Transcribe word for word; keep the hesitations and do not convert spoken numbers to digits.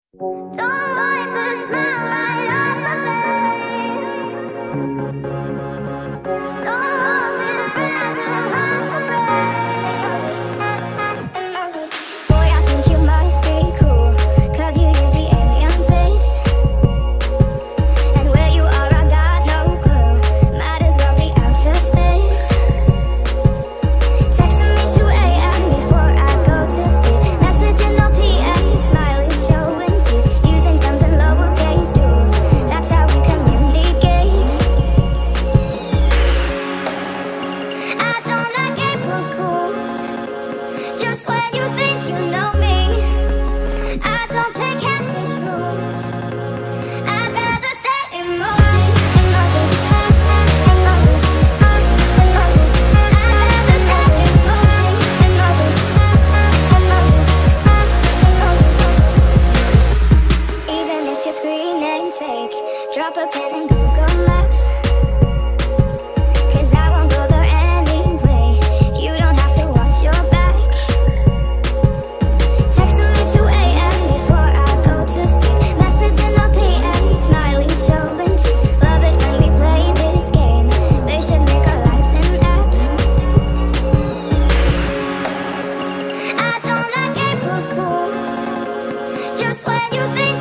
Don't wipe the smile right off my face. Don't hold this breath to hold the boy, I think you must be cool, cause you use the alien face. And where you are, I got no clue. Might as well be out to space. Texting me two A M before I go to sleep. Messaging no P M, smiley showing teeth. Using thumbs and lowercase tools, that's how we communicate. I don't like April Fools, just when you think you know me. I don't play catfish rules, I'd rather stay emoji, emoji, emoji, emoji. I'd rather stay emoji, emoji, emoji, emoji. Even if your screen name's fake, drop a pin in Google Maps, cause I won't go there anyway. You don't have to watch your back. Texting me two A M before I go to sleep. Messaging no P M, smiley showing teeth. Love it when we play this game. They should make our lives an app. I don't like April Fools, just when you think